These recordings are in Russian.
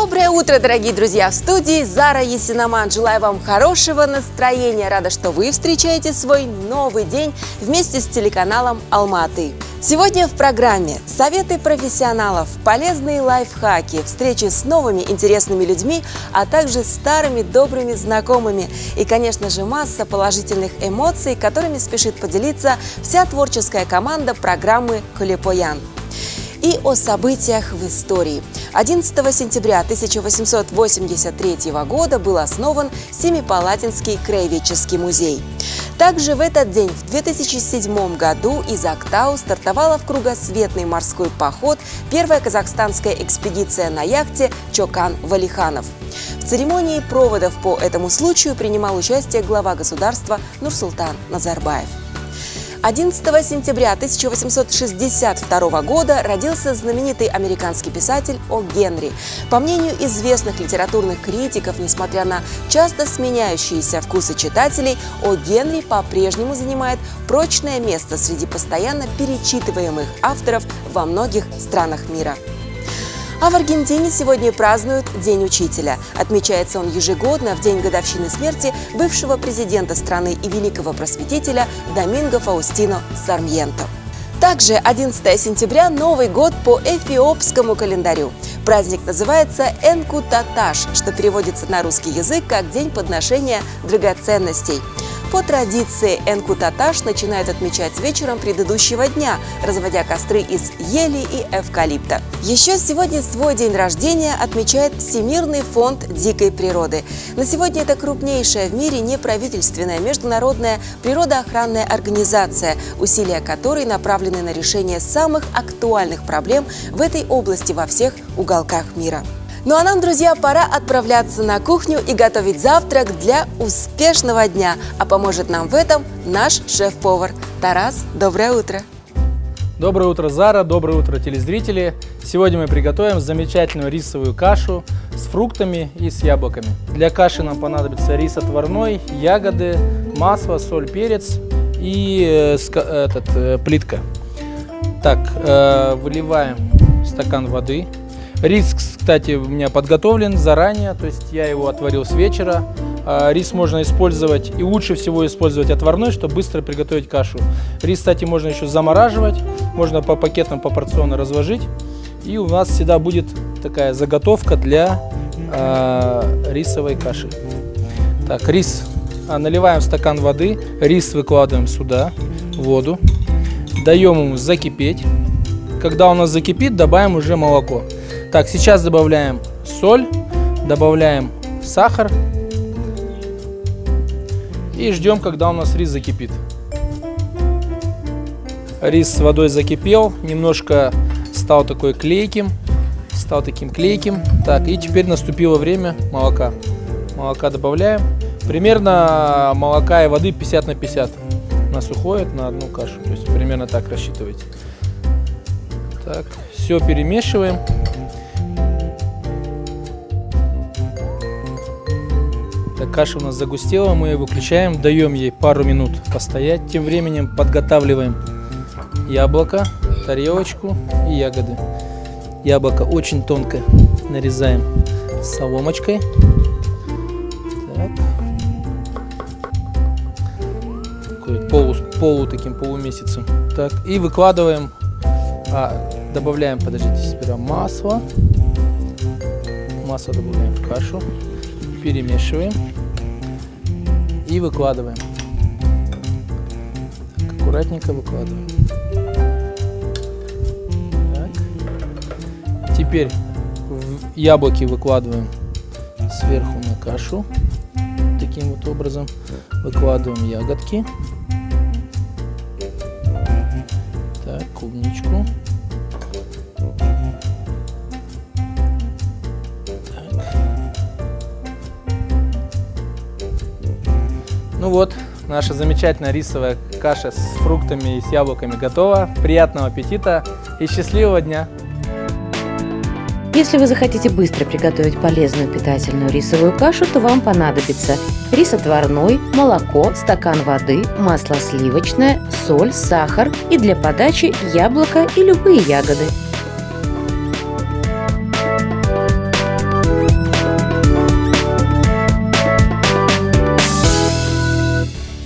Доброе утро, дорогие друзья! В студии Зара Ясинаман. Желаю вам хорошего настроения. Рада, что вы встречаете свой новый день вместе с телеканалом Алма-Аты. Сегодня в программе советы профессионалов, полезные лайфхаки, встречи с новыми интересными людьми, а также старыми добрыми знакомыми. И, конечно же, масса положительных эмоций, которыми спешит поделиться вся творческая команда программы «Колепоян». И о событиях в истории. 11 сентября 1883 года был основан Семипалатинский краеведческий музей. Также в этот день, в 2007 году, из Актау стартовала в кругосветный морской поход первая казахстанская экспедиция на яхте «Чокан Валиханов». В церемонии проводов по этому случаю принимал участие глава государства Нурсултан Назарбаев. 11 сентября 1862 года родился знаменитый американский писатель О. Генри. По мнению известных литературных критиков, несмотря на часто сменяющиеся вкусы читателей, О. Генри по-прежнему занимает прочное место среди постоянно перечитываемых авторов во многих странах мира. А в Аргентине сегодня празднуют День учителя. Отмечается он ежегодно в день годовщины смерти бывшего президента страны и великого просветителя Доминго Фаустино Сармьенто. Также 11 сентября – Новый год по эфиопскому календарю. Праздник называется Энку-Таташ, что переводится на русский язык как День подношения драгоценностей. По традиции Энку-Таташ начинают отмечать вечером предыдущего дня, разводя костры из ели и эвкалипта. Еще сегодня свой день рождения отмечает Всемирный фонд дикой природы. На сегодня это крупнейшая в мире неправительственная международная природоохранная организация, усилия которой направлены на решение самых актуальных проблем в этой области во всех уголках мира. Ну а нам, друзья, пора отправляться на кухню и готовить завтрак для успешного дня. А поможет нам в этом наш шеф-повар Тарас. Доброе утро! Доброе утро, Зара! Доброе утро, телезрители! Сегодня мы приготовим замечательную рисовую кашу с фруктами и с яблоками. Для каши нам понадобится рис отварной, ягоды, масло, соль, перец и плитка. Так, выливаем стакан воды. Рис, кстати, у меня подготовлен заранее, то есть я его отварил с вечера. Рис можно использовать, и лучше всего использовать отварной, чтобы быстро приготовить кашу. Рис, кстати, можно еще замораживать, можно по пакетам попорционно разложить. И у нас всегда будет такая заготовка для рисовой каши. Так, рис наливаем в стакан воды, рис выкладываем сюда, в воду, даем ему закипеть. Когда у нас закипит, добавим уже молоко. Так, сейчас добавляем соль, добавляем сахар и ждем, когда у нас рис закипит. Рис с водой закипел, немножко стал таким клейким. Так, и теперь наступило время молока. Молока добавляем. Примерно молока и воды 50 на 50. У нас уходит на одну кашу, то есть примерно так рассчитывайте. Так, все перемешиваем. Так, каша у нас загустела, мы ее выключаем, даем ей пару минут постоять. Тем временем подготавливаем яблоко, тарелочку и ягоды. Яблоко очень тонко нарезаем соломочкой. Так. Такой полумесяцем. Так, и выкладываем, добавляем, сперва масло. Масло добавляем в кашу. Перемешиваем и выкладываем. Так, аккуратненько выкладываем. Так. Теперь яблоки выкладываем сверху на кашу. Таким вот образом выкладываем ягодки. Так, клубничку. Ну вот, наша замечательная рисовая каша с фруктами и с яблоками готова. Приятного аппетита и счастливого дня! Если вы захотите быстро приготовить полезную питательную рисовую кашу, то вам понадобится рис отварной, молоко, стакан воды, масло сливочное, соль, сахар и для подачи яблоко и любые ягоды.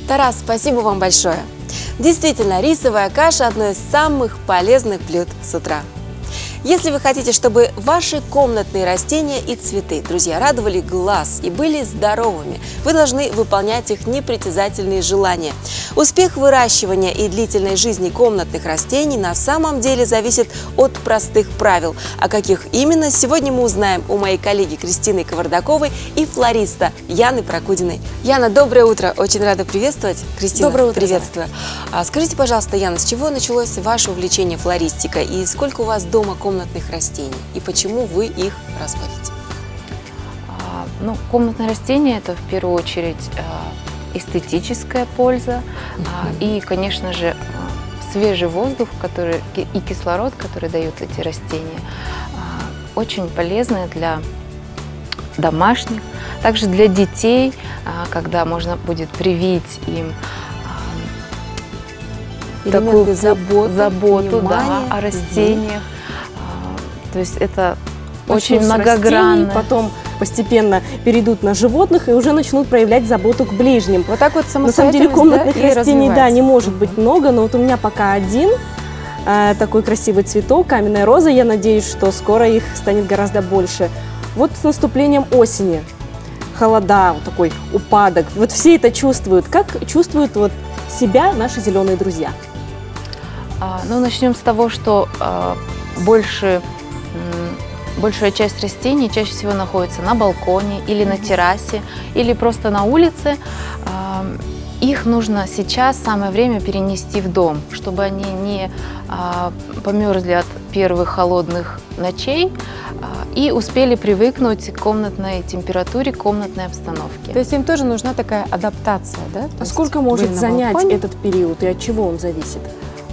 Тарас, спасибо вам большое. Действительно, рисовая каша – одно из самых полезных блюд с утра. Если вы хотите, чтобы ваши комнатные растения и цветы, друзья, радовали глаз и были здоровыми, вы должны выполнять их непритязательные желания. Успех выращивания и длительной жизни комнатных растений на самом деле зависит от простых правил. А каких именно, сегодня мы узнаем у моей коллеги Кристины Кавардаковой и флориста Яны Прокудиной. Яна, доброе утро! Очень рада приветствовать. Кристина, доброе утро, приветствую. Скажите, пожалуйста, Яна, с чего началось ваше увлечение флористикой и сколько у вас дома комнатных растений и почему вы их разводите? Комнатные растения – это в первую очередь эстетическая польза и, конечно же, свежий воздух, и кислород, который дают эти растения, очень полезны для домашних, также для детей, когда можно будет привить им такую заботу о растениях. То есть это очень многогранно. Растений, потом постепенно перейдут на животных и уже начнут проявлять заботу к ближним. Вот так вот На самом деле комнатных растений, не может быть много, но вот у меня пока один такой красивый цветок, каменная роза. Я надеюсь, что скоро их станет гораздо больше. Вот с наступлением осени, холода, вот такой упадок, вот все это чувствуют. Как чувствуют вот себя наши зеленые друзья? Начнем с того, что большая часть растений чаще всего находится на балконе или на террасе, или просто на улице. Их нужно сейчас, самое время, перенести в дом, чтобы они не померзли от первых холодных ночей и успели привыкнуть к комнатной температуре, к комнатной обстановке. То есть им тоже нужна такая адаптация, да? А сколько может занять этот период и от чего он зависит?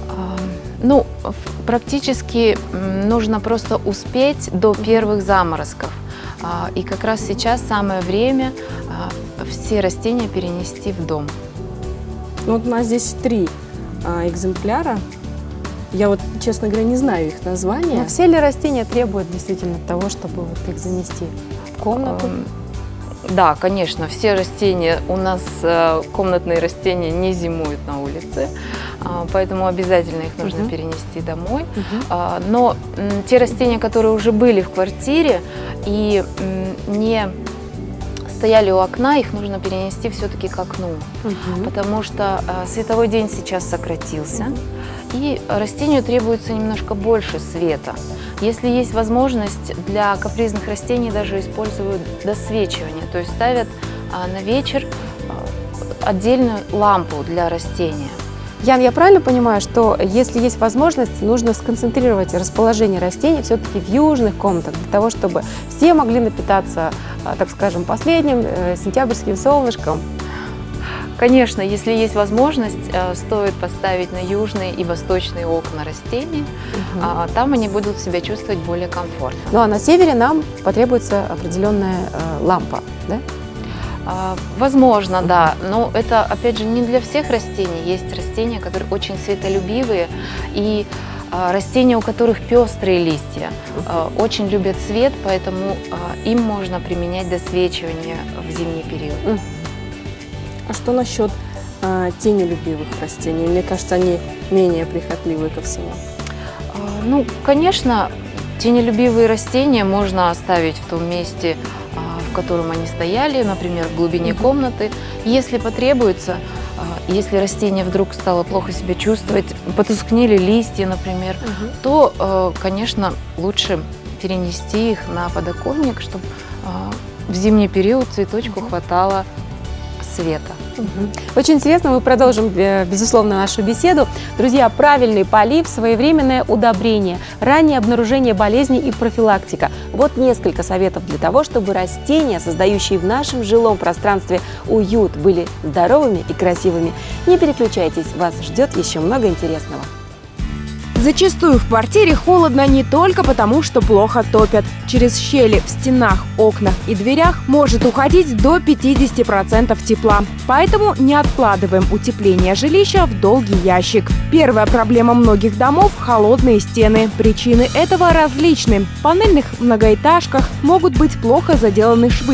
Практически нужно просто успеть до первых заморозков. И как раз сейчас самое время все растения перенести в дом. Вот у нас здесь 3 экземпляра. Я вот, честно говоря, не знаю их названия. Но все ли растения требуют действительно того, чтобы их занести в комнату? Да, конечно, все растения, у нас комнатные растения не зимуют на улице, поэтому обязательно их нужно перенести домой. Но те растения, которые уже были в квартире и не стояли у окна, их нужно перенести все-таки к окну, потому что световой день сейчас сократился, и растению требуется немножко больше света. Если есть возможность, для капризных растений даже используют досвечивание, то есть ставят на вечер отдельную лампу для растения. Ян, я правильно понимаю, что если есть возможность, нужно сконцентрировать расположение растений все-таки в южных комнатах, для того, чтобы все могли напитаться, так скажем, последним сентябрьским солнышком? Конечно, если есть возможность, стоит поставить на южные и восточные окна растений, там они будут себя чувствовать более комфортно. Ну а на севере нам потребуется определенная лампа, да? Возможно, да, но это, опять же, не для всех растений. Есть растения, которые очень светолюбивые, и растения, у которых пестрые листья, очень любят свет, поэтому им можно применять досвечивание в зимний период. А что насчет тенелюбивых растений? Мне кажется, они менее прихотливы ко всему. Конечно, тенелюбивые растения можно оставить в том месте, в котором они стояли, например, в глубине комнаты. Если потребуется, если растение вдруг стало плохо себя чувствовать, потускнели листья, например, то, конечно, лучше перенести их на подоконник, чтобы в зимний период цветочку хватало света. Очень интересно, мы продолжим, безусловно, нашу беседу. Друзья, правильный полив, своевременное удобрение, раннее обнаружение болезней и профилактика. Вот несколько советов для того, чтобы растения, создающие в нашем жилом пространстве уют, были здоровыми и красивыми. Не переключайтесь, вас ждет еще много интересного. Зачастую в квартире холодно не только потому, что плохо топят. Через щели в стенах, окнах и дверях может уходить до 50% тепла. Поэтому не откладываем утепление жилища в долгий ящик. Первая проблема многих домов – холодные стены. Причины этого различны. В панельных многоэтажках могут быть плохо заделаны швы. В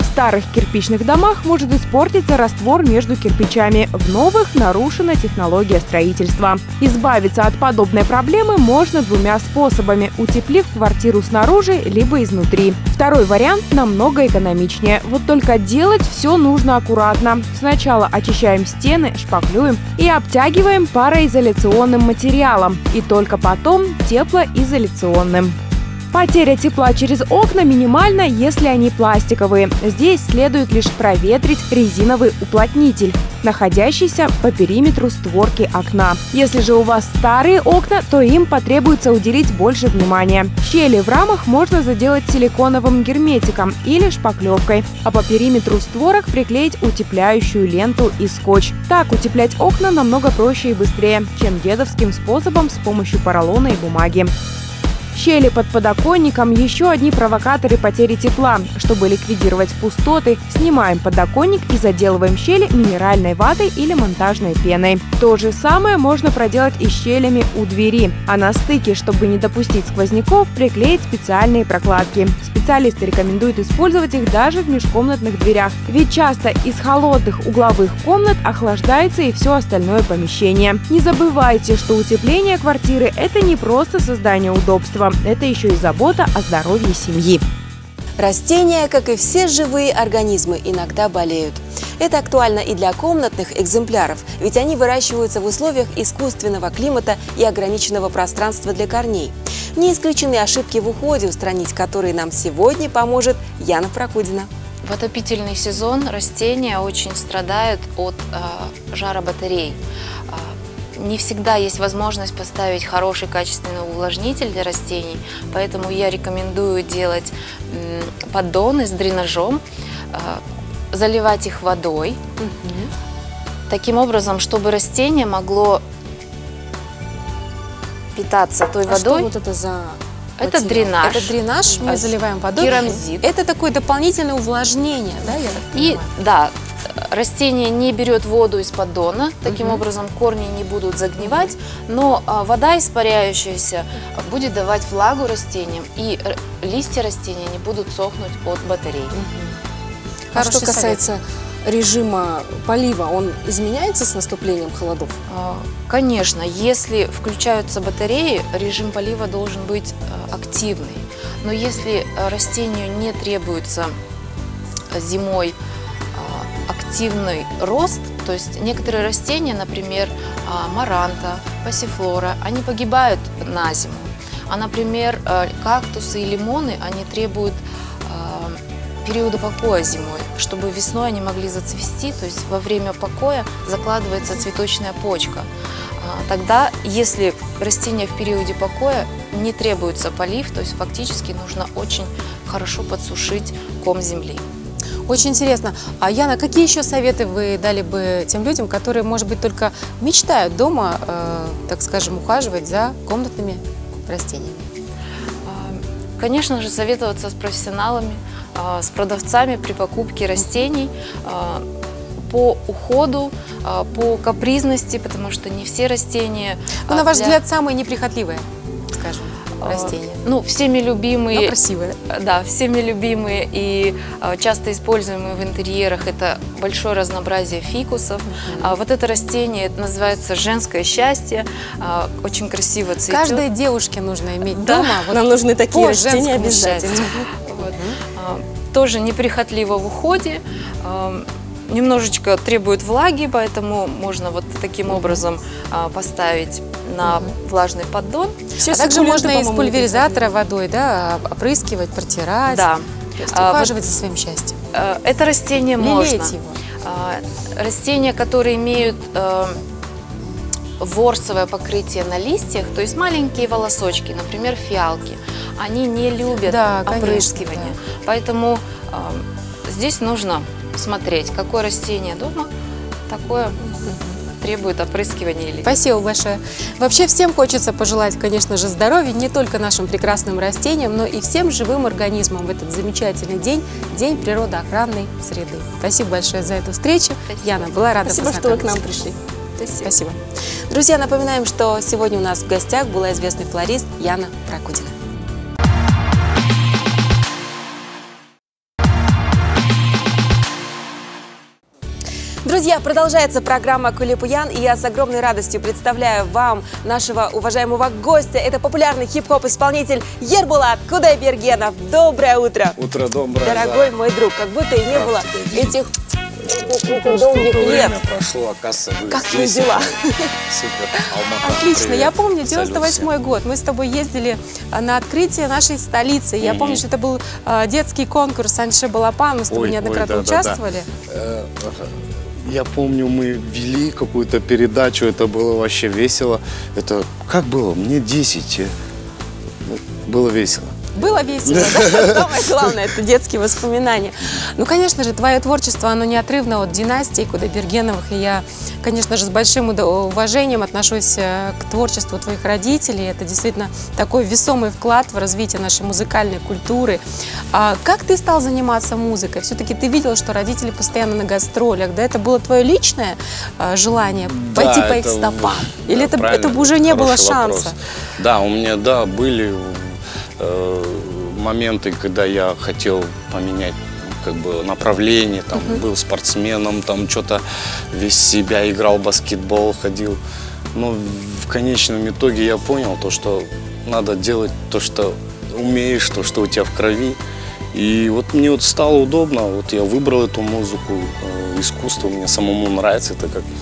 старых кирпичных домах может испортиться раствор между кирпичами, в новых нарушена технология строительства. Избавиться от подобной проблемы можно двумя способами – утеплив квартиру снаружи либо изнутри. Второй вариант намного экономичнее, вот только делать все нужно аккуратно. Сначала очищаем стены, шпаклюем и обтягиваем пароизоляционным материалом, и только потом теплоизоляционным. Потеря тепла через окна минимальна, если они пластиковые. Здесь следует лишь проветрить резиновый уплотнитель, находящийся по периметру створки окна. Если же у вас старые окна, то им потребуется уделить больше внимания. Щели в рамах можно заделать силиконовым герметиком или шпаклевкой, а по периметру створок приклеить утепляющую ленту и скотч. Так утеплять окна намного проще и быстрее, чем дедовским способом с помощью поролона и бумаги. Щели под подоконником – еще одни провокаторы потери тепла. Чтобы ликвидировать пустоты, снимаем подоконник и заделываем щели минеральной ватой или монтажной пеной. То же самое можно проделать и щелями у двери. А на стыке, чтобы не допустить сквозняков, приклеить специальные прокладки. Специалисты рекомендуют использовать их даже в межкомнатных дверях, ведь часто из холодных угловых комнат охлаждается и все остальное помещение. Не забывайте, что утепление квартиры – это не просто создание удобства. Это еще и забота о здоровье семьи. Растения, как и все живые организмы, иногда болеют. Это актуально и для комнатных экземпляров, ведь они выращиваются в условиях искусственного климата и ограниченного пространства для корней. Не исключены ошибки в уходе, устранить которые нам сегодня поможет Яна Прокудина. В отопительный сезон растения очень страдают от жара батарей. Не всегда есть возможность поставить хороший качественный увлажнитель для растений, поэтому я рекомендую делать поддоны с дренажом, заливать их водой, таким образом, чтобы растение могло питаться той водой. Что вот это за Это материал? дренаж. Это дренаж, мы заливаем водой. Керамзит. Это такое дополнительное увлажнение, да, я так понимаю? И да, растение не берет воду из поддона, таким образом корни не будут загнивать, но вода, испаряющаяся, будет давать влагу растениям, и листья растения не будут сохнуть от батарей. А что касается режима полива, он изменяется с наступлением холодов? Конечно, если включаются батареи, режим полива должен быть активный. Но если растению не требуется зимой активный рост, то есть некоторые растения, например, маранта, пассифлора, они погибают на зиму. А, например, кактусы и лимоны, они требуют периода покоя зимой, чтобы весной они могли зацвести, то есть во время покоя закладывается цветочная почка. Тогда, если растение в периоде покоя, не требуется полив, то есть фактически нужно очень хорошо подсушить ком земли. Очень интересно. А Яна, какие еще советы вы дали бы тем людям, которые, может быть, только мечтают дома, так скажем, ухаживать за комнатными растениями? Конечно же, советоваться с профессионалами, с продавцами при покупке растений по уходу, по капризности, потому что не все растения… На ваш взгляд, самые неприхотливые, скажем, растения? Ну, всеми любимые. Но красивые. Да, всеми любимые и часто используемые в интерьерах — это большое разнообразие фикусов. Вот это растение, это называется женское счастье, очень красиво цветет. Каждой девушке нужно иметь дома. Вот нам нужны такие растения обязательно. Тоже неприхотливо в уходе, немножечко требует влаги, поэтому можно вот таким образом поставить на влажный поддон. А также можно из пульверизатора водой, да, опрыскивать, протирать, да. То есть ухаживать за своим счастьем. Это растение можно. Его. Растения, которые имеют ворсовое покрытие на листьях, то есть маленькие волосочки, например, фиалки, они не любят опрыскивание. Поэтому здесь нужно смотреть, какое растение дома, такое требует опрыскивания. Или... Спасибо большое. Вообще всем хочется пожелать, конечно же, здоровья, не только нашим прекрасным растениям, но и всем живым организмам в этот замечательный день, День природоохранной среды. Спасибо большое за эту встречу. Спасибо. Яна, была рада познакомиться. Спасибо, что вы к нам пришли. Спасибо. Друзья, напоминаем, что сегодня у нас в гостях была известный флорист Яна Прокудина. Друзья, продолжается программа «Кулипуян», и я с огромной радостью представляю вам нашего уважаемого гостя. Это популярный хип-хоп исполнителитель Ербулат Кудайбергенов. Доброе утро! Утро доброе. Дорогой мой друг, как будто и не было этих долгих лет. Время прошло, оказывается, вы как здесь. дела? Супер, Алмата. Отлично. Привет. Я помню, Салют 98-й год. Мы с тобой ездили на открытие нашей столицы. Я помню, что это был детский конкурс Анше Балапан. Мы с тобой неоднократно участвовали. Я помню, мы вели какую-то передачу, это было вообще весело. Это как было? Мне 10. Было весело. Было весело, да? Самое главное, это детские воспоминания. Ну, конечно же, твое творчество, оно неотрывно от династии Кудайбергеновых. И я, конечно же, с большим уважением отношусь к творчеству твоих родителей. Это действительно такой весомый вклад в развитие нашей музыкальной культуры. А как ты стал заниматься музыкой? Все-таки ты видел, что родители постоянно на гастролях. Да, это было твое личное желание пойти по их стопам? Или это уже не было шанса? Да, у меня, были моменты, когда я хотел поменять направление, там, был спортсменом, там что-то весь себя играл, баскетбол ходил. Но в конечном итоге я понял, что надо делать то, что умеешь, то, что у тебя в крови. И вот мне стало удобно, вот я выбрал эту музыку, искусство мне самому нравится, это как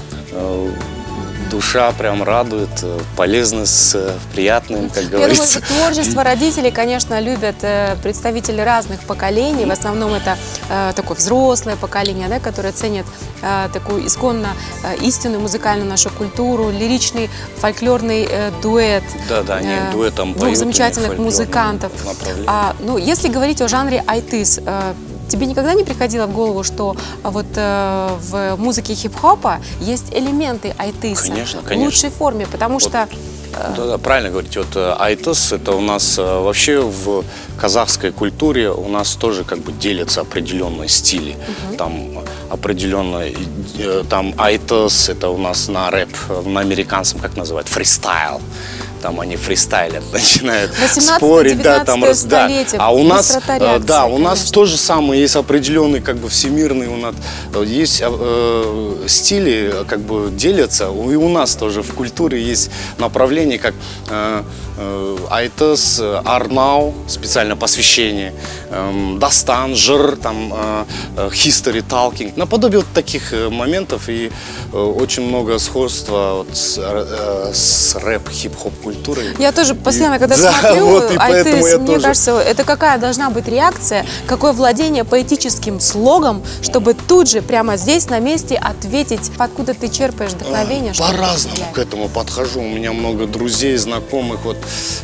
душа прям радует, полезно с приятным, как говорится. Я думаю, творчество родителей, конечно, любят представители разных поколений. В основном это такое взрослое поколение, да, которое ценит такую исконно истинную музыкальную нашу культуру, лиричный фольклорный дуэт. Да, они дуэтом поют. Двух замечательных музыкантов. Если говорить о жанре айтыс, тебе никогда не приходило в голову, что вот в музыке хип-хопа есть элементы айтыса в лучшей форме, потому что... Да, правильно говорите. Вот айтыс, это у нас вообще в казахской культуре у нас тоже делятся определенные стили. Там определенные, там айтыс, это у нас на рэп, на американцам как называют, фристайл. Там они фристайлят, начинают спорить, столетие, а у нас, у нас то же самое, есть определенный всемирный, у нас есть стили, делятся, и у нас тоже в культуре есть направление, как айтыс, арнау, специально посвящение, дастан, жыр, там, history talking, наподобие вот таких моментов, и очень много сходства с рэп, хип-хоп культурой. Я тоже постоянно, когда смотрю айтыс, мне кажется, это какая должна быть реакция, какое владение поэтическим слогом, чтобы тут же, прямо здесь, на месте ответить, откуда ты черпаешь вдохновение. По-разному к этому подхожу. У меня много друзей, знакомых. Вот,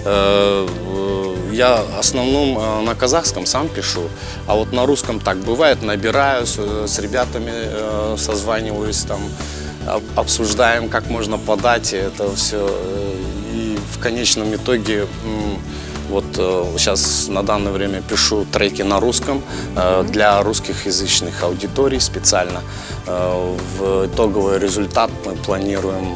я в основном на казахском сам пишу, а вот на русском так бывает, набираю, с ребятами созваниваюсь, там, обсуждаем, как можно подать это все. И в конечном итоге вот сейчас на данное время пишу треки на русском для русскоязычных аудиторий специально. В итоговый результат мы планируем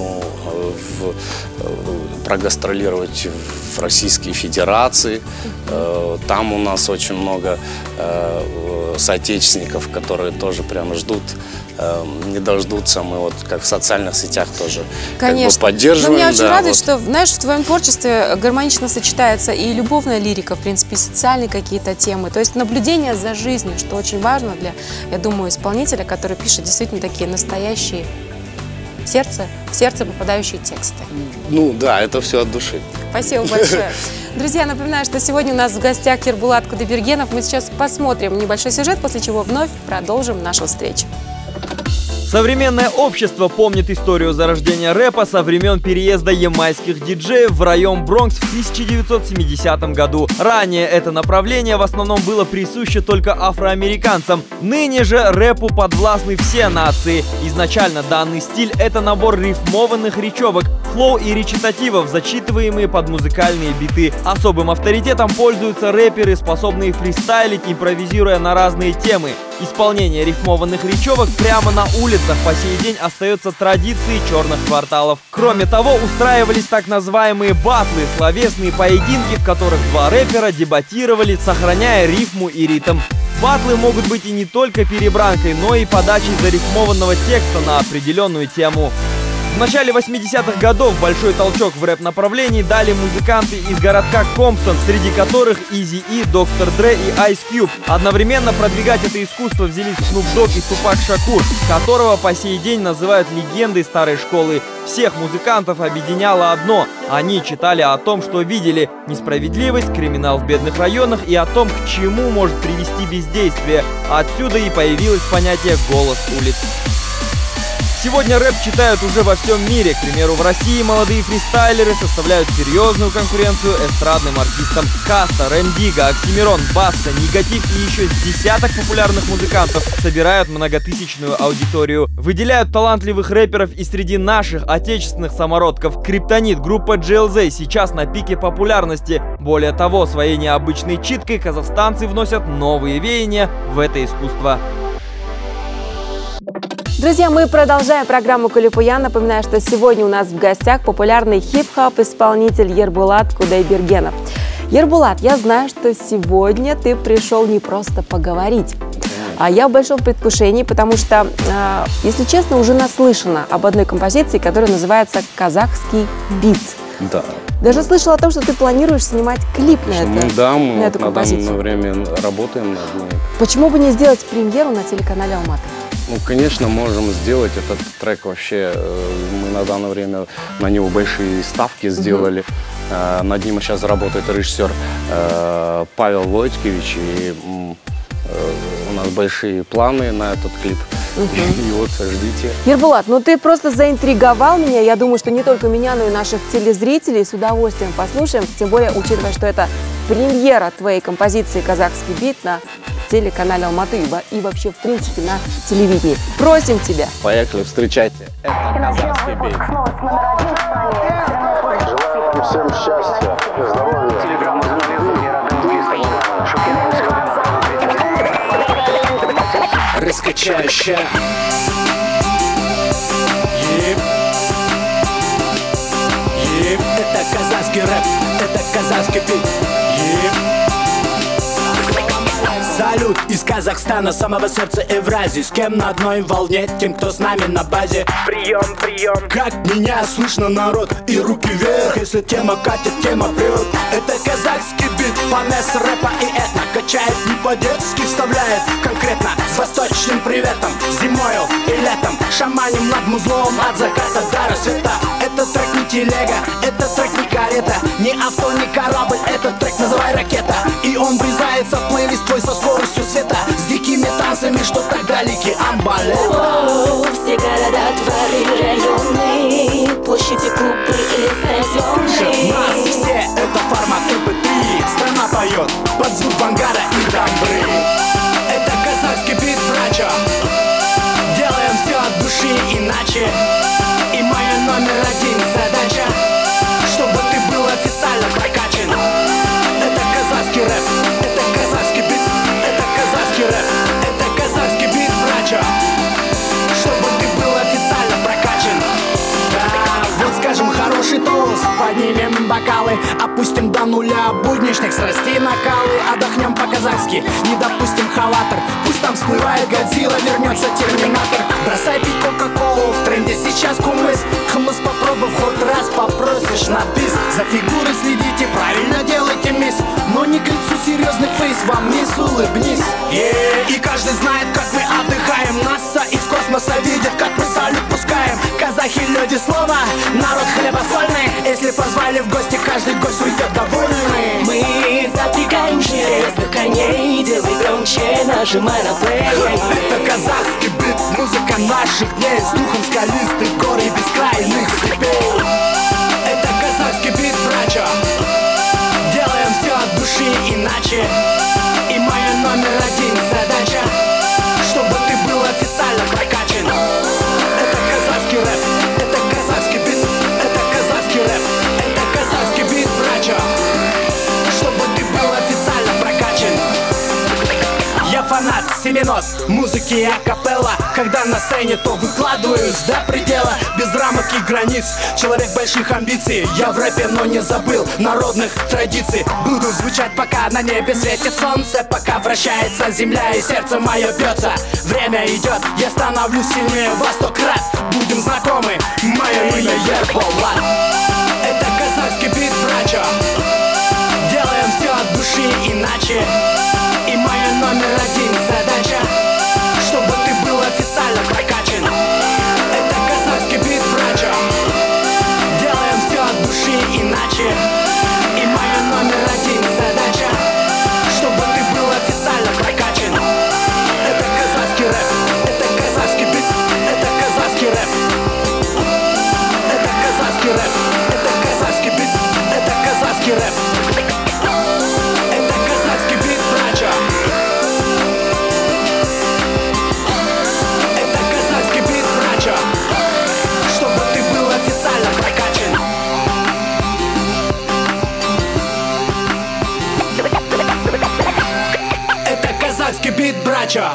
прогастролировать в Российской Федерации. Там у нас очень много соотечественников, которые тоже прямо ждут, не дождутся. Мы вот как в социальных сетях тоже поддерживаем. Но меня очень радует, что, знаешь, в твоем творчестве гармонично сочетается и любовная лирика, в принципе, и социальные какие-то темы. То есть наблюдение за жизнью, что очень важно для, я думаю, исполнителя, который пишет действительно такие настоящие в сердце попадающие тексты. Ну да, это все от души. Спасибо большое. Друзья, напоминаю, что сегодня у нас в гостях Ербулат Кудайбергенов. Мы сейчас посмотрим небольшой сюжет, после чего вновь продолжим нашу встречу. Современное общество помнит историю зарождения рэпа со времен переезда ямайских диджеев в район Бронкс в 1970 году. Ранее это направление в основном было присуще только афроамериканцам. Ныне же рэпу подвластны все нации. Изначально данный стиль — это набор рифмованных речевок, флоу и речитативов, зачитываемые под музыкальные биты. Особым авторитетом пользуются рэперы, способные фристайлить, импровизируя на разные темы. Исполнение рифмованных речевок прямо на улицах по сей день остается традицией черных кварталов. Кроме того, устраивались так называемые батлы, словесные поединки, в которых два рэпера дебатировали, сохраняя рифму и ритм. Батлы могут быть и не только перебранкой, но и подачей зарифмованного текста на определенную тему. В начале 80-х годов большой толчок в рэп-направлении дали музыканты из городка Комптон, среди которых Eazy-E, Dr. Dre и Ice Cube. Одновременно продвигать это искусство взялись Snoop Dogg и Tupac Shakur, которого по сей день называют легендой старой школы. Всех музыкантов объединяло одно – они читали о том, что видели: несправедливость, криминал в бедных районах и о том, к чему может привести бездействие. Отсюда и появилось понятие «голос улиц». Сегодня рэп читают уже во всем мире. К примеру, в России молодые фристайлеры составляют серьезную конкуренцию эстрадным артистам. Каста, Рэм Дигга, Оксимирон, Баста, Негатив и еще с десяток популярных музыкантов собирают многотысячную аудиторию. Выделяют талантливых рэперов и среди наших отечественных самородков. Криптонит, группа GLZ сейчас на пике популярности. Более того, своей необычной читкой казахстанцы вносят новые веяния в это искусство. Друзья, мы продолжаем программу «Кулипуян». Напоминаю, что сегодня у нас в гостях популярный хип-хоп-исполнитель Ербулат Кудайбергенов. Ербулат, я знаю, что сегодня ты пришел не просто поговорить, а я в большом предвкушении, потому что, если честно, уже наслышана об одной композиции, которая называется «Казахский бит». Да. Даже слышала о том, что ты планируешь снимать клип на эту композицию. На данное время работаем над ней. Почему бы не сделать премьеру на телеканале «Алматы»? Ну, конечно, можем сделать этот трек вообще. Мы на данное время на него большие ставки сделали. Над ним сейчас работает режиссер Павел Войтькевич. И у нас большие планы на этот клип. И вот, ждите. Ербулат, ну ты просто заинтриговал меня. Я думаю, что не только меня, но и наших телезрителей с удовольствием послушаем. Тем более, учитывая, что это премьера твоей композиции «Казахский бит» на телеканале «Алматы» и вообще, в принципе, на телевидении. Просим тебя. Поехали, встречайте. Это «Казахский бит». Желаю вам всем счастья и здоровья. Раскачающая. Это казахский рэп, это казахский бит. Салют из Казахстана, самого сердца Евразии. С кем на одной волне, тем, кто с нами на базе. Прием, прием. Как меня слышно, народ, и руки вверх. Если тема катит, тема прет. Это казахский бит, помесь рэпа и этно. Качает не по-детски, вставляет конкретно. С восточным приветом, зимою и летом. Шаманим над музлом от заката до рассвета. Это трек не телега, это трек не карета. Не авто, не корабль, этот трек называй ракета. И он врезается в плейлист твой со скоростью света. С дикими танцами, что так далеки амбалета. Все города, дворы, районы, площади, клубы и стадионы. Нас все, это формат МП3. Страна поет под звук вангара и дамбры. Это казахский бит, братья. Делаем все от души иначе. И моя номер один задача, чтобы ты был официально прокачан. Это казахский рэп, это казахский бит, это казахский рэп, это казахский бит, братья. Чтобы ты был официально прокачан. Да, вот скажем хороший тост, поднимем бокалы, опустим до нуля будничных страстей накалы. Отдохнем по-казахски, не допустим халатор. Пусть там всплывает Годзилла, вернется Терминатор. Бросай пить кока-колу, в тренде сейчас кумыс. Хмыс попробуй, в хоть раз попросишь на бис. За фигурой следите, правильно делайте, мисс. Но не к лицу серьезный фейс, вам мисс, улыбнись. И каждый знает, как мы отдыхаем. НАСА из космоса видит, как мы салют пускаем. Казахи люди слова, народ хлебосольный. Если позвали в гости, каждый гость уйдет довольный. Мы запрягаем железных коней, делай громче, нажимай на плей. Это казахский бит, музыка наших дней. С духом скалистых гор и бескрайних степей. Это казахский бит, братья. Делаем все от души иначе. И моя номер один задача, чтобы ты был официально прокачан. Это казахский рэп, это казахский бит, это казахский семенос, музыки и акапелла. Когда на сцене, то выкладываюсь до предела, без рамок и границ. Человек больших амбиций, я в рэпе, но не забыл народных традиций. Буду звучать, пока на небе светит солнце, пока вращается земля и сердце мое бьется. Время идет, я становлюсь сильнее во 100 крат. Будем знакомы, мое имя Ерболат. Это казахский бит, братья. Делаем все от души иначе. И моя номер один задача, чтобы ты был официально прокачан. Это казахский бит, братья. Делаем все от души иначе. И моя номер один задача, чтобы ты был официально прокачан. Это казахский рэп, это казахский бит, это казахский рэп. Это казахский рэп, это казахский бит, это казахский рэп. Это казахский бит, братья. Это казахский бит, братья. Чтобы ты был официально прокачан. Это казахский бит, братья.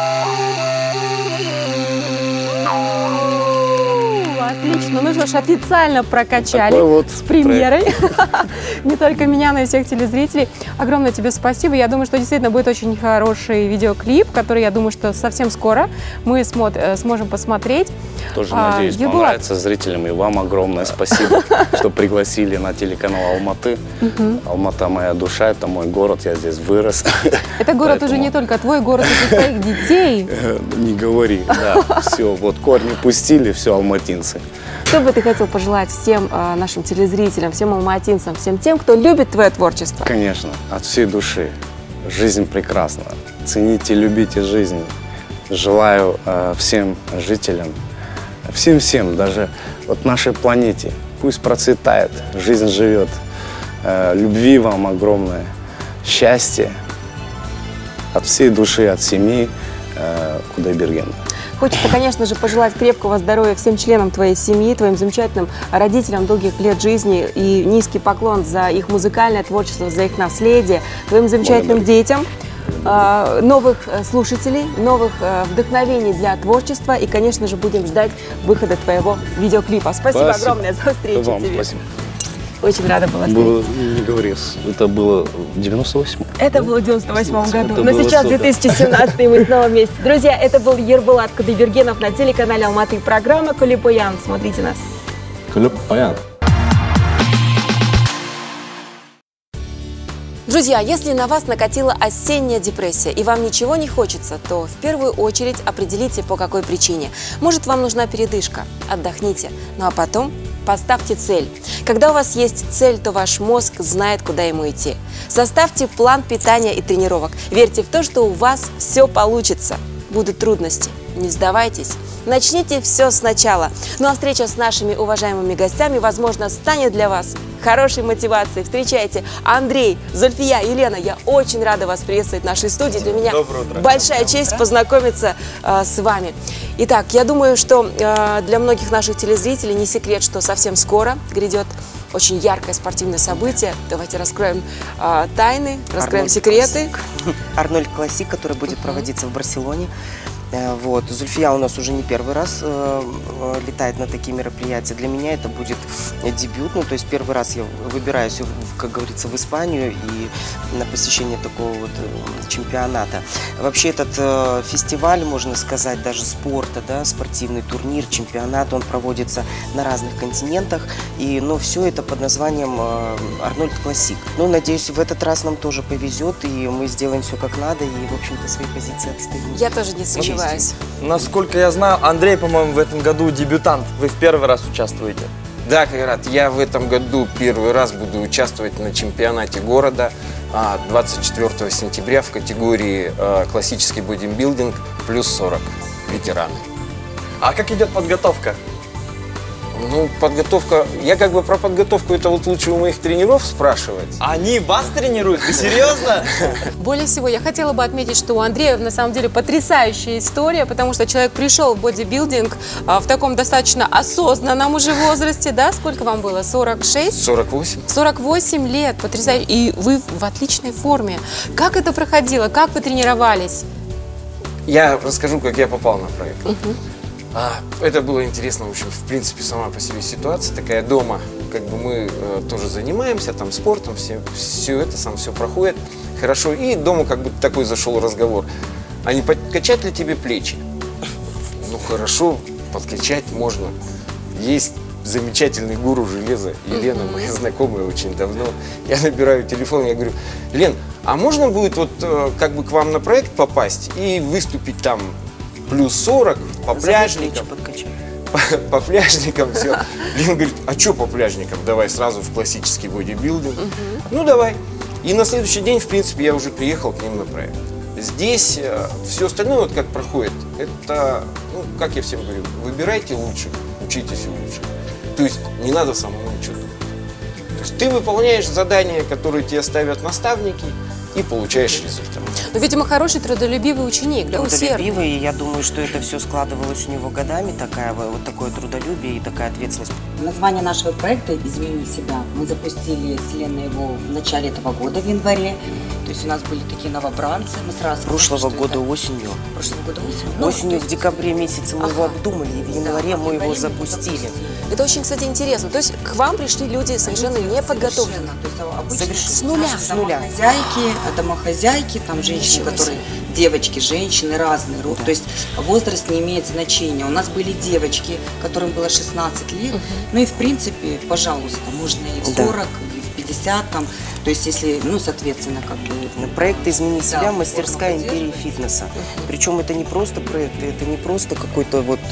Отлично. Ну что ж, официально прокачали Такой вот с премьерой. Не только меня, но и всех телезрителей. Огромное тебе спасибо. Я думаю, что действительно будет очень хороший видеоклип, который, я думаю, что совсем скоро мы сможем посмотреть. Тоже надеюсь, понравится зрителям. И вам огромное спасибо, что пригласили на телеканал Алматы. Алмата моя душа, это мой город, я здесь вырос. Это город уже не только твой город, это твоих детей. Не говори, да. Все, вот корни пустили, все, алматинцы. Что бы ты хотел пожелать всем нашим телезрителям, всем алматинцам, всем тем, кто любит твое творчество? Конечно, от всей души. Жизнь прекрасна. Цените, любите жизнь. Желаю всем жителям, всем, даже вот нашей планете, пусть процветает, жизнь живет. Любви вам огромное, счастья от всей души, от семьи Кудайбергена. Хочется, конечно же, пожелать крепкого здоровья всем членам твоей семьи, твоим замечательным родителям, долгих лет жизни и низкий поклон за их музыкальное творчество, за их наследие, твоим замечательным детям, новых слушателей, новых вдохновений для творчества и, конечно же, будем ждать выхода твоего видеоклипа. Спасибо огромное за встречу тебе. Спасибо. Очень рада была Было, не говори, это было в 98-м? Это было в 98-м году, но сейчас 2017 мы снова вместе. Друзья, это был Ерболат Кудайбергенов на телеканале Алматы. Программа «Кулипоян». Смотрите нас. Кулипоян. Друзья, если на вас накатила осенняя депрессия и вам ничего не хочется, то в первую очередь определите, по какой причине. Может, вам нужна передышка, отдохните, ну а потом поставьте цель. Когда у вас есть цель, то ваш мозг знает, куда ему идти. Составьте план питания и тренировок. Верьте в то, что у вас все получится. Будут трудности, не сдавайтесь. Начните все сначала. Ну а встреча с нашими уважаемыми гостями, возможно, станет для вас хорошей мотивацией. Встречайте, Андрей, Зульфия, Елена. Я очень рада вас приветствовать в нашей студии. Для меня большая честь познакомиться с вами. Итак, я думаю, что для многих наших телезрителей не секрет, что совсем скоро грядет очень яркое спортивное событие. Давайте раскроем тайны, раскроем секреты. Арнольд Классик, который будет проводиться в Барселоне. Вот. Зульфия у нас уже не первый раз летает на такие мероприятия. Для меня это будет дебют, ну, то есть первый раз я выбираюсь, как говорится, в Испанию и на посещение такого вот чемпионата. Вообще этот фестиваль, можно сказать, даже спорта, да, спортивный турнир, чемпионат, он проводится на разных континентах, но все это под названием Арнольд Классик. Ну, надеюсь, в этот раз нам тоже повезет, и мы сделаем все как надо, и, в общем-то, свои позиции отстоим. Я тоже не сомневаюсь. Насколько я знаю, Андрей, по-моему, в этом году дебютант. Вы в первый раз участвуете? Да, Кайрат, я в этом году первый раз буду участвовать на чемпионате города 24 сентября в категории классический бодибилдинг плюс 40 ветераны. А как идет подготовка? Ну, подготовка... Я как бы про подготовку это вот лучше у моих тренеров спрашивать. Они вас тренируют? Ты серьезно? Более всего, я хотела бы отметить, что у Андрея на самом деле потрясающая история, потому что человек пришел в бодибилдинг в таком достаточно осознанном уже возрасте, да? Сколько вам было? 46? 48. 48 лет, потрясающе. И вы в отличной форме. Как это проходило? Как вы тренировались? Я расскажу, как я попал на проект. Это было интересно, в общем, в принципе, сама по себе ситуация такая дома. Как бы мы тоже занимаемся там спортом, все это, сам все проходит хорошо. И дома как бы такой зашел разговор. А не подкачать ли тебе плечи? Ну хорошо, подкачать можно. Есть замечательный гуру железа, Елена, моя знакомая очень давно. Я набираю телефон, я говорю: Лен, а можно будет вот как бы к вам на проект попасть и выступить там плюс 40 по пляжникам? По пляжникам все. Лена говорит: а что по пляжникам? Давай сразу в классический бодибилдинг. Ну давай. И на следующий день, в принципе, я уже приехал к ним на проект. Здесь все остальное, вот как проходит, это, ну, как я всем говорю, выбирайте лучших, учитесь у лучших. То есть не надо самому ничего думать. То есть ты выполняешь задания, которые тебе ставят наставники, и получаешь результат. Ну, видимо, хороший трудолюбивый ученик, да, трудолюбивый, и я думаю, что это все складывалось у него годами, вот такое трудолюбие и такая ответственность. Название нашего проекта «Измени себя». Мы запустили с Леной его в начале этого года, в январе. То есть у нас были такие новобранцы. Мы сразу Прошлого года осенью. Осенью, в декабре месяце мы его обдумали, и в январе мы его запустили. Это очень, кстати, интересно. То есть к вам пришли люди совершенно неподготовленные. С нуля. Домохозяйки, там женщины, которые, девочки, женщины разные. То есть возраст не имеет значения. У нас были девочки, которым было 16 лет. Ну и в принципе, пожалуйста, можно и в 40, и в 50 там. То есть, если, ну, соответственно, как бы... Проект «Измени себя», мастерская империи фитнеса. Причем это не просто проект, это не просто какой-то вот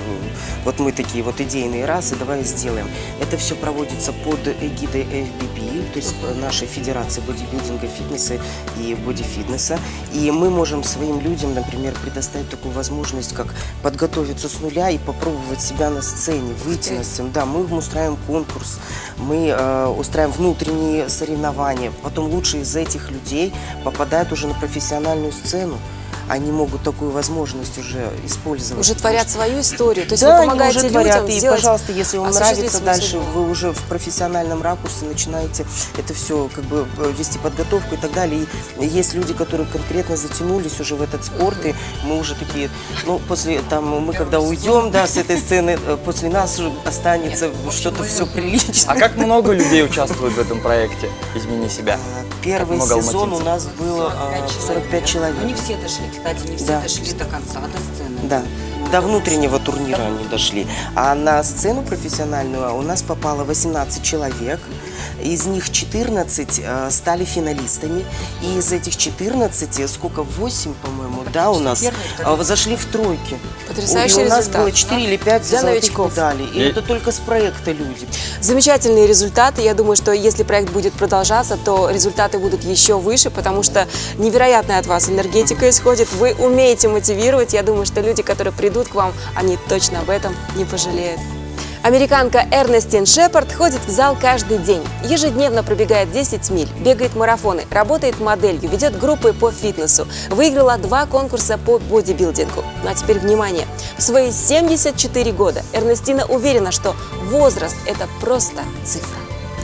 мы такие вот идейные раз, и давай сделаем. Это все проводится под эгидой FBB, то есть нашей Федерации бодибилдинга, фитнеса и бодифитнеса. И мы можем своим людям, например, предоставить такую возможность, как подготовиться с нуля и попробовать себя на сцене, выйти на сцену. Да, мы устраиваем конкурс, мы устраиваем внутренние соревнования. Потом лучшие из этих людей попадают уже на профессиональную сцену. Они могут такую возможность уже использовать. Уже творят свою историю. То есть да, вы помогаете уже творят. людям и, сделать, пожалуйста, если вам нравится дальше, судьбу. вы уже в профессиональном ракурсе начинаете это все как бы вести подготовку и так далее. И есть люди, которые конкретно затянулись уже в этот спорт, и мы уже такие, ну, после там, мы когда уйдем, да, с этой сцены, после нас останется что-то все приличное. А как много людей участвует в этом проекте «Измени себя»? Первый сезон у нас было 45 человек. Но не все дошли, кстати, не все дошли до конца, до сцены. Да. До внутреннего турнира они дошли. А на сцену профессиональную у нас попало 18 человек. Из них 14 стали финалистами. И из этих 14, сколько, 8, по-моему, да, у нас зашли в тройки. Потрясающий результат. У нас результат. было 4 или 5 золотых медалей. И это только с проекта люди. Замечательные результаты. Я думаю, что если проект будет продолжаться, то результаты будут еще выше, потому что невероятная от вас энергетика исходит. Вы умеете мотивировать. Я думаю, что люди, которые придут к вам, они точно об этом не пожалеют. Американка Эрнестин Шепард ходит в зал каждый день. Ежедневно пробегает 10 миль, бегает марафоны, работает моделью, ведет группы по фитнесу. Выиграла 2 конкурса по бодибилдингу. Ну а теперь внимание! В свои 74 года Эрнестина уверена, что возраст – это просто цифра.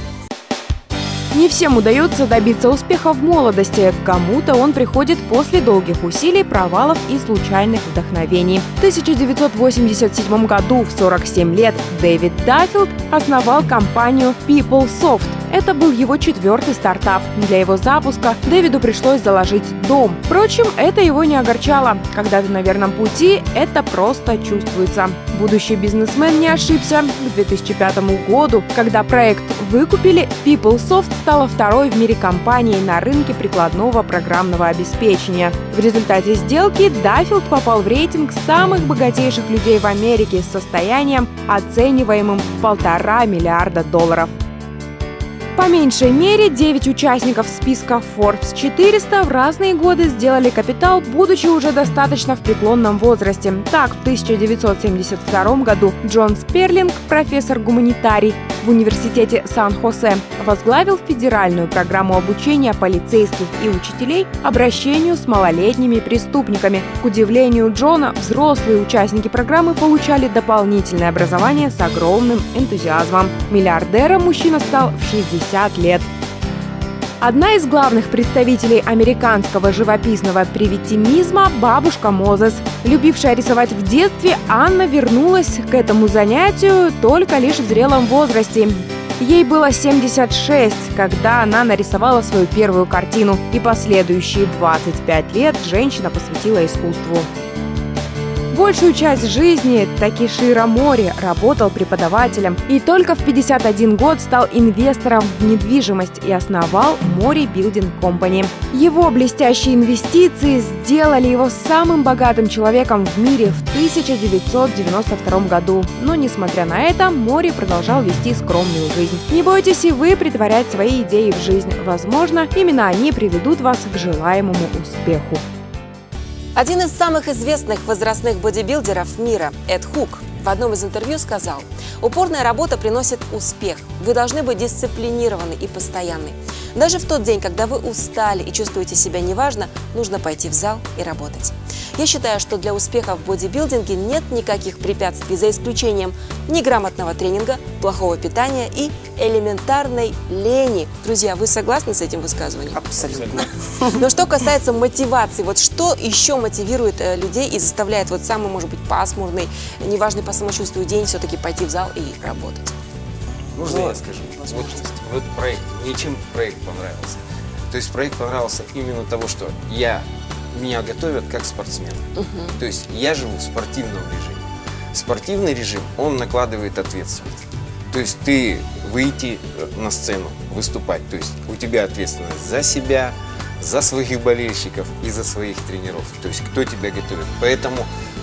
Не всем удается добиться успеха в молодости. Кому-то он приходит после долгих усилий, провалов и случайных вдохновений. В 1987 году, в 47 лет, Дэвид Даффилд основал компанию PeopleSoft. Это был его 4-й стартап. Для его запуска Дэвиду пришлось заложить дом. Впрочем, это его не огорчало. Когда ты на верном пути, это просто чувствуется. Будущий бизнесмен не ошибся. К 2005 году, когда проект выкупили, PeopleSoft стала второй в мире компанией на рынке прикладного программного обеспечения. В результате сделки Даффилд попал в рейтинг самых богатейших людей в Америке с состоянием, оцениваемым в $1,5 миллиарда. По меньшей мере 9 участников списка Forbes 400 в разные годы сделали капитал, будучи уже достаточно в преклонном возрасте. Так, в 1972 году Джон Сперлинг, профессор-гуманитарий в университете Сан-Хосе, возглавил федеральную программу обучения полицейских и учителей обращению с малолетними преступниками. К удивлению Джона, взрослые участники программы получали дополнительное образование с огромным энтузиазмом. Миллиардером мужчина стал в 60 лет. Одна из главных представителей американского живописного привитимизма – бабушка Мозес. Любившая рисовать в детстве, Анна вернулась к этому занятию только лишь в зрелом возрасте. Ей было 76, когда она нарисовала свою первую картину, и последующие 25 лет женщина посвятила искусству. Большую часть жизни Такеширо Мори работал преподавателем и только в 51 год стал инвестором в недвижимость и основал Мори Билдинг Компани. Его блестящие инвестиции сделали его самым богатым человеком в мире в 1992 году. Но, несмотря на это, Мори продолжал вести скромную жизнь. Не бойтесь и вы притворять свои идеи в жизнь. Возможно, именно они приведут вас к желаемому успеху. Один из самых известных возрастных бодибилдеров мира, Эд Хук, в одном из интервью сказал: «Упорная работа приносит успех. Вы должны быть дисциплинированы и постоянны. Даже в тот день, когда вы устали и чувствуете себя неважно, нужно пойти в зал и работать». Я считаю, что для успеха в бодибилдинге нет никаких препятствий, за исключением неграмотного тренинга, плохого питания и элементарной лени. Друзья, вы согласны с этим высказыванием? Абсолютно. Но что касается мотивации, вот что еще мотивирует людей и заставляет вот самый, может быть, пасмурный, неважный по самочувствию день все-таки пойти в зал и работать? Можно я скажу? Вот проект, мне чем проект понравился? То есть проект понравился именно того, что меня готовят как спортсмен. То есть я живу в спортивном режиме. Спортивный режим, он накладывает ответственность. То есть ты выйти на сцену, выступать. То есть у тебя ответственность за себя, за своих болельщиков и за своих тренеров. То есть кто тебя готовит. Поэтому,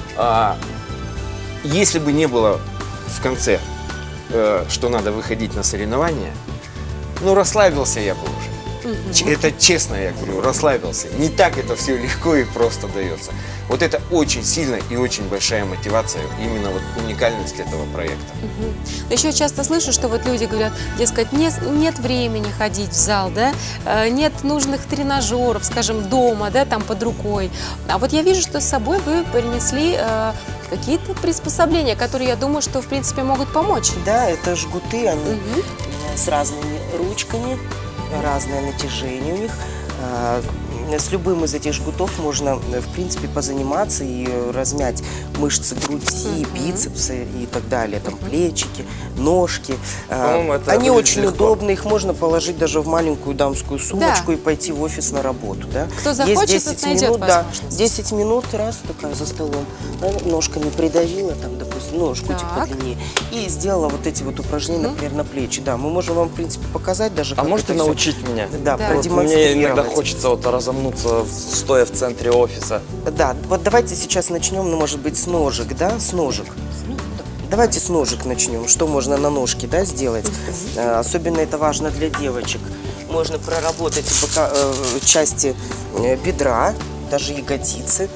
если бы не было в конце, что надо выходить на соревнования, ну расслабился я бы уже. Это честно я говорю, расслабился. Не так это все легко и просто дается. Вот это очень сильная и очень большая мотивация, именно вот уникальность этого проекта. Еще часто слышу, что вот люди говорят, дескать, нет времени ходить в зал, да, нет нужных тренажеров, скажем, дома, да, там под рукой. А вот я вижу, что с собой вы принесли какие-то приспособления, которые, я думаю, что в принципе могут помочь. Да, это жгуты, они с разными ручками, разное натяжение у них. С любым из этих жгутов можно, в принципе, позаниматься и размять мышцы груди, бицепсы и так далее, там плечики, ножки. Они очень удобны, их можно положить даже в маленькую дамскую сумочку и пойти в офис на работу. Да? Кто захочет, есть 10 найдет минут, возможность. 10 минут, раз такая за столом, ножками придавила, там, допустим, ножку подлиннее, и сделала вот эти вот упражнения, например, на плечи. Да, мы можем вам, в принципе, показать даже. А можете научить меня? Да, продемонстрировать. Мне иногда хочется вот разомнуться, стоя в центре офиса. Да, вот давайте сейчас начнем, ну, может быть, с ножек, да, с ножек. Давайте с ножек начнем. Что можно на ножке, да, сделать? Особенно это важно для девочек. Можно проработать части бедра, даже ягодицы.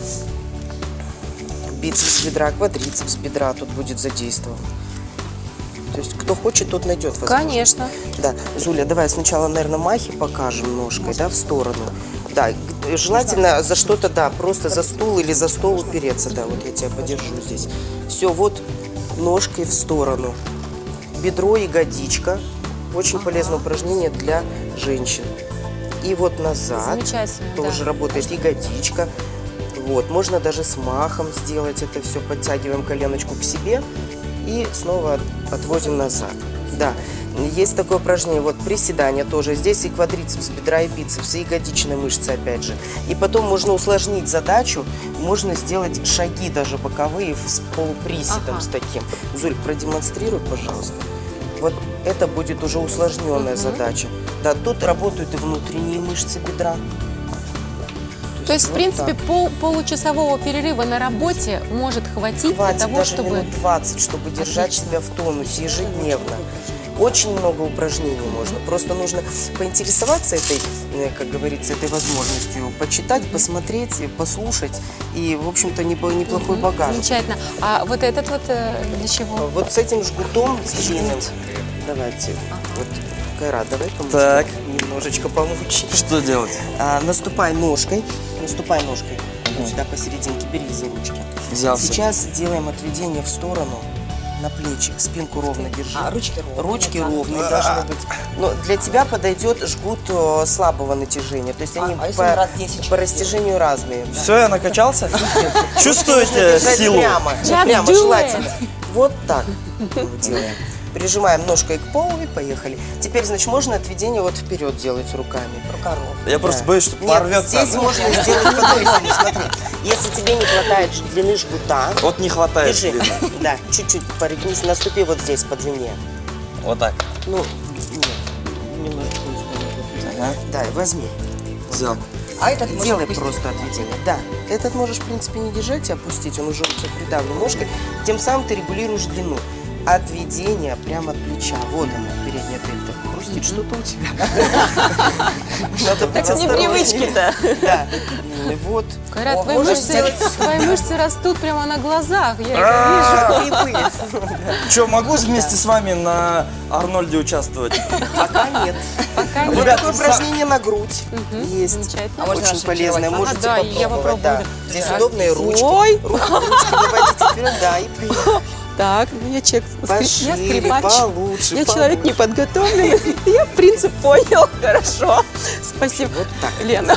Бицепс бедра, квадрицепс бедра тут будет задействован. То есть кто хочет, тот найдет возможность. Конечно. Да, Зуля, давай сначала, наверное, махи покажем ножкой, да, в сторону. Да, желательно за что-то, да, просто за стул или за стол упереться, да, вот я тебя подержу здесь. Все, вот ножкой в сторону. Бедро, ягодичка. Очень полезное упражнение для женщин. И вот назад. Замечательно, тоже работает ягодичка. Вот, можно даже с махом сделать это все. Подтягиваем коленочку к себе и снова отводим назад. Да, есть такое упражнение, вот приседание тоже. Здесь и квадрицепс бедра, и бицепс, и ягодичные мышцы опять же. И потом можно усложнить задачу, можно сделать шаги даже боковые с полуприседом, с таким. Зуль, продемонстрируй, пожалуйста. Вот это будет уже усложненная задача. Да, тут работают и внутренние мышцы бедра. То есть, в принципе, получасового перерыва на работе может хватить для того, даже чтобы... минут 20, чтобы держать себя в тонусе ежедневно. Очень много упражнений можно. Просто нужно поинтересоваться этой, как говорится, этой возможностью, почитать, посмотреть, послушать. И, в общем-то, неплохой багаж. Замечательно. А вот этот вот для чего? Вот с этим жгутом длинным. Давайте. Вот, Кайрат, давай помочь. Так. Немножечко помочь. Что делать? Наступай ножкой. Наступай ножкой. Вот сюда посерединке, бери за ручки. Взялся. Сейчас делаем отведение в сторону. на плечи, спинку ровно держи. А ручки ровные. Ручки ровные должны быть. Но для тебя подойдет жгут слабого натяжения. То есть они по растяжению разные. Все, я накачался? Чувствуете силу? Прямо желательно. Вот так делаем. Прижимаем ножкой к полу и поехали. Теперь, значит, можно отведение вот вперед делать руками. Рука ровная. Я просто боюсь, что порвется. Здесь можно сделать по-другому. Смотри, если тебе не хватает длины жгута. Вот не хватает длины. Да, чуть-чуть порегнись, наступи вот здесь по длине. Вот так. Ну, нет, немножко сюда. Да, возьми. Взял. А этот делай просто отведение. Да, этот можешь, в принципе, не держать и опустить, он уже у тебя придавлен ножкой. Тем самым ты регулируешь длину. Отведение прямо от плеча. Вот она, передняя дельта. Хрустит что-то у тебя. Надо быть осторожнее. Непривычки-то. Да. Вот. Кайрат, твои мышцы растут прямо на глазах. Я это вижу. Что, могу вместе с вами на Арнольде участвовать? Пока нет. Вот такое упражнение на грудь есть. Очень полезное. Можете попробовать. Здесь удобные ручки. Ручки выводите вперед, да, и прием. Так, я человек, я скрипач, получше, я человек неподготовленный. Я принцип понял, хорошо. Спасибо, вот так. Лена.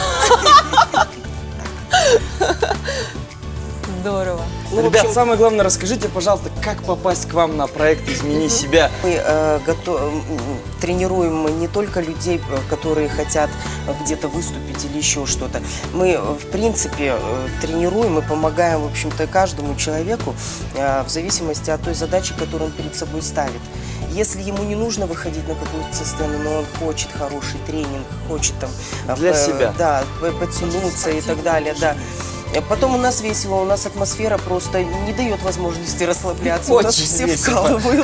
Здорово. Ну, ребят, самое главное, расскажите, пожалуйста, как попасть к вам на проект «Измени себя». Мы тренируем не только людей, которые хотят где-то выступить или еще что-то. Мы, в принципе, тренируем и помогаем, в общем-то, каждому человеку в зависимости от той задачи, которую он перед собой ставит. Если ему не нужно выходить на какую-то сцену, но он хочет хороший тренинг, хочет там для себя, да, потянуться и так далее, да. Потом у нас весело, у нас атмосфера просто не дает возможности расслабляться. У нас все вкалывают.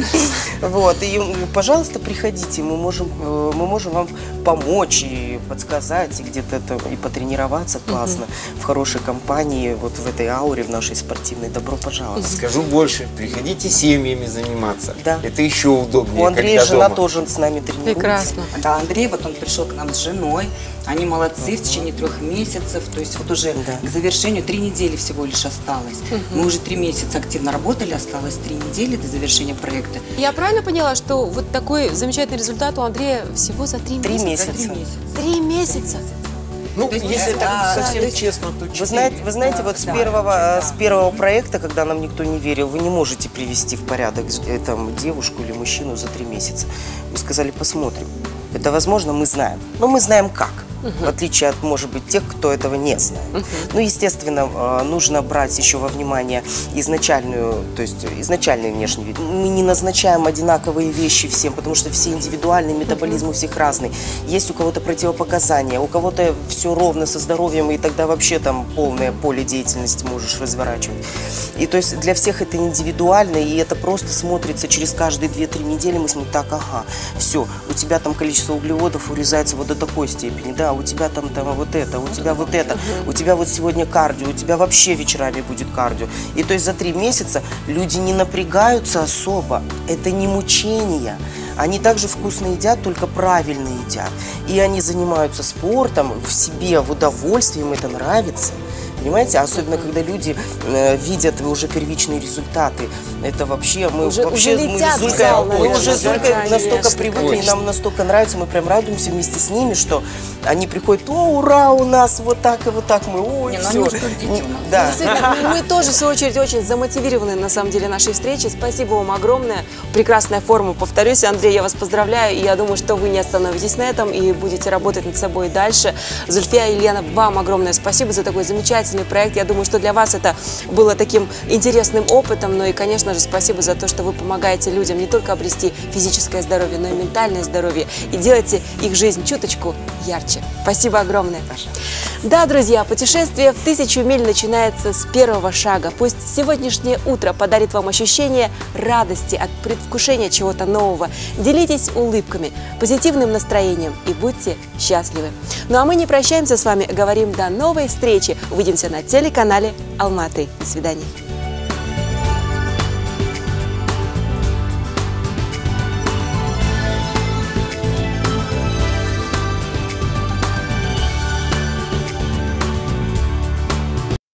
Вот, и, пожалуйста, приходите, мы можем вам помочь и подсказать, и где-то и потренироваться классно в хорошей компании, вот в этой ауре, в нашей спортивной. Добро пожаловать. Скажу больше, приходите семьями заниматься. Да. Это еще удобнее. У Андрея жена тоже с нами тренируется. Прекрасно. Да, Андрей, вот он пришел к нам с женой. Они молодцы, в течение 3 месяцев, то есть вот уже к завершению 3 недели всего лишь осталось. Мы уже 3 месяца активно работали, осталось 3 недели до завершения проекта. Я правильно поняла, что вот такой замечательный результат у Андрея всего за 3 месяца? 3 месяца. Ну, если так совсем честно, то 4. Вы знаете, вот с первого проекта, когда нам никто не верил, вы не можете привести в порядок там, девушку или мужчину за 3 месяца. Вы сказали, посмотрим. Это возможно, мы знаем. Но мы знаем как. В отличие от, может быть, тех, кто этого не знает. Ну, естественно, нужно брать еще во внимание изначальный внешний вид. Мы не назначаем одинаковые вещи всем, потому что все индивидуальные, метаболизм у всех разный. Есть у кого-то противопоказания, у кого-то все ровно со здоровьем, и тогда вообще там полное поле деятельности можешь разворачивать. И то есть для всех это индивидуально, и это просто смотрится через каждые 2-3 недели. Мы смотрим, так, ага, все, у тебя там количество углеводов урезается вот до такой степени, да, у тебя там вот это, у тебя вот это, у тебя вот сегодня кардио, у тебя вообще вечерами будет кардио. И то есть за 3 месяца люди не напрягаются особо, это не мучение. Они также вкусно едят, только правильно едят. И они занимаются спортом, в себе, в удовольствии, им это нравится. Понимаете? Особенно, когда люди видят уже первичные результаты. Это вообще, мы уже настолько привыкли, и нам настолько нравится, мы прям радуемся вместе с ними, что они приходят, о, ура, у нас вот так и вот так, мы, ой, все. Да. Мы тоже, в свою очередь, очень замотивированы, на самом деле, нашей встречи. Спасибо вам огромное. Прекрасная форма, повторюсь. Андрей, я вас поздравляю, и я думаю, что вы не остановитесь на этом и будете работать над собой дальше. Зульфия и Лена, вам огромное спасибо за такой замечательный проект. Я думаю, что для вас это было таким интересным опытом, но и, конечно же, спасибо за то, что вы помогаете людям не только обрести физическое здоровье, но и ментальное здоровье, и делаете их жизнь чуточку ярче. Спасибо огромное. Да, друзья, путешествие в 1000 миль начинается с первого шага. Пусть сегодняшнее утро подарит вам ощущение радости от предвкушения чего-то нового. Делитесь улыбками, позитивным настроением и будьте счастливы. Ну а мы не прощаемся с вами, говорим до новой встречи. Увидимся на телеканале Алматы. До свидания.